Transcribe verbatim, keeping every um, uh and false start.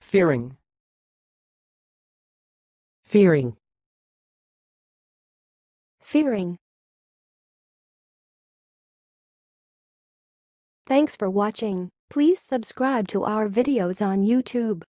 fearing, fearing, fearing. Thanks for watching. Please subscribe to our videos on YouTube.